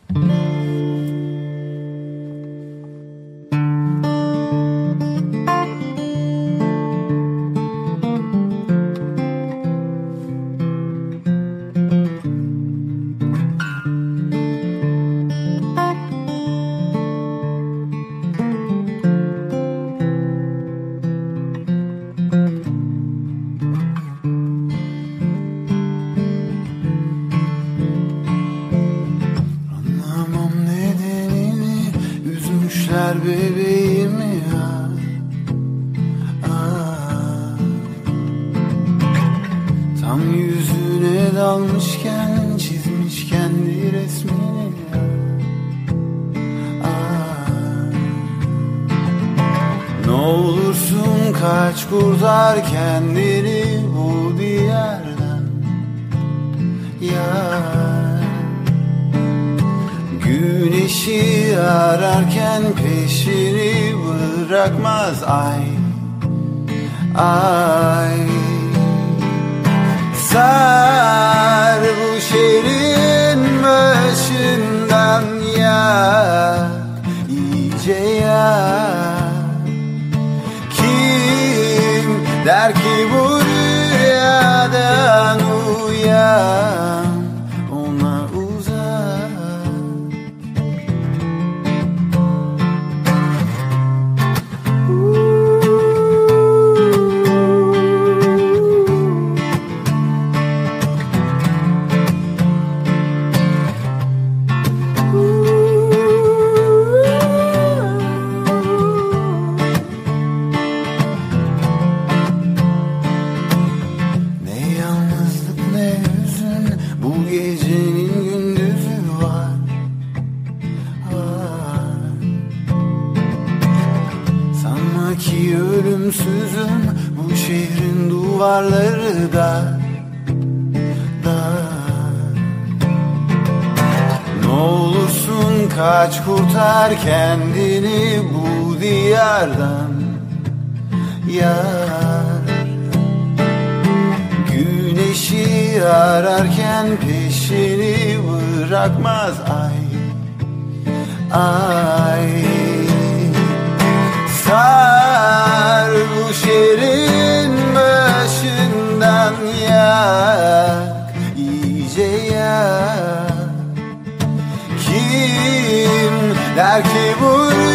Bebeğimi ya. Tam yüzüne dalmışken çizmiş kendi resmini ya. Ne olursun kaç, kurtar kendini bu diyardan ya. Güneşi ararken peşini bırakmaz ay, ay. Sar bu şehrin başından yak, iyice yak. Kim der ki bu rüyadan uyan, ona uzak. Ölümsüzüm, bu şehrin duvarları dar. Ne olursun kaç, kurtar kendini bu diyardan yar. Güneşi ararken peşini bırakmaz ay, ay. Sar bu şehrin başından yak, iyice yak. Kim der ki bu